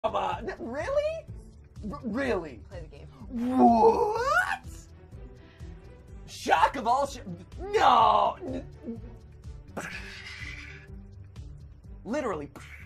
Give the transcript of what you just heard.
Come on, really? Really? Play the game. What? Shock of all no! Literally.